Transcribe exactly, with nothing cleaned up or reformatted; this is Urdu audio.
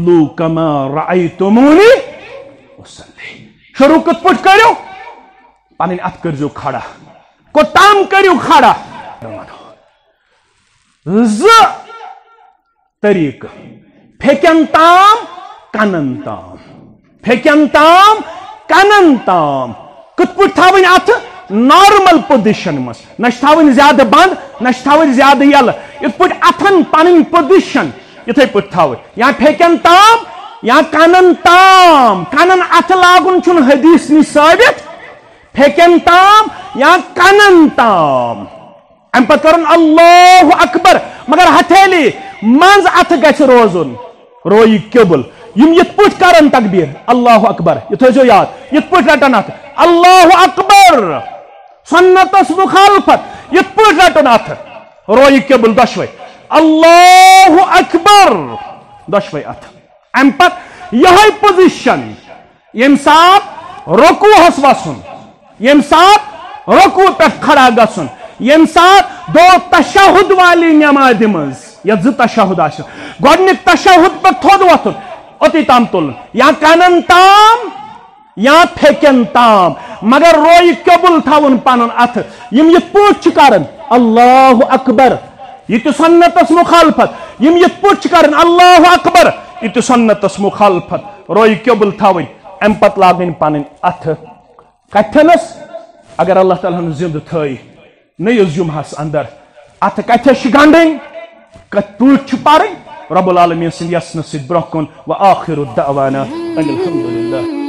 صلو کما رأیتمونی اصلی. شروع کت پٹ کرو پانی ات کرزو کھڑا کوتام کرو کھڑا. ز طریق پھیکن تام کنن تام پھیکن تام کنن تام کت پٹ تھاون ات نارمل پوزیشن مس نہ تھاون زیادہ بند نہ تھاون زیادہ یل ات پٹ اتن پن پوزیشن اتھے پٹ تھاون یا پھیکن تام یا کنن تام کنن ات لاگن چھن حدیث نی ثابت پھیکن تام یا کنن تام ام پتہ کرن اللہ اکبر مگر ہتھیلی منز ات گژھِ روزن روی قبل یم یت پٹ کرن تکبیر اللہ اکبر یہ تھو یاد یت پٹ رٹن ات اللہ اکبر سنتس مخالفت یت پٹ رٹن ات روی قبل دشوے اللہ اکبر دشوے ات ام پت یہ پوزیشن یم سات رکوع ہس وسن یم سات رکوع پہ کھڑا گسن یم سات دو تشہد والی نماز مز یا ز تشہد آسن گۄڈنیُک تشہد پہ تھوٚد وۄتھُن اوتی تام تُلن یا کنن تام یا پھیکن تام مگر روی قبل تھاون پنن اتھ یم یت پٲٹھۍ چھِ کران اللہ اکبر یہ تو سنتس مخالفت یم یت پٲٹھۍ چھِ کران اللہ اکبر یہ تو سنتس مخالفت روی قبل تھاون ام پت لاگن پنن اتھ کتھنس اگر اللہ تعالیٰ ہن زندہ تھٲے نٔیِس جمعہس اندر اتھ کتھس چھِ گنڈٕنۍ کتھ پٲٹھۍ چھِ پرٕنۍ رب العالمین سٕنٛدِ یژھنہٕ سۭتۍ برونٛہہ کُن وآخر دعوانا ان الحمد للہ.